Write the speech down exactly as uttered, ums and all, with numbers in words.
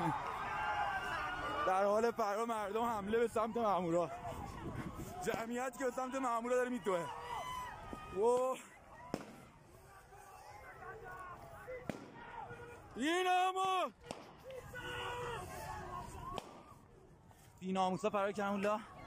در حال فرار مردم حمله به سمت مامورا. جمعیت که به سمت مامورا داره میدوه. و بیناموس بیناموسا فرار کردن.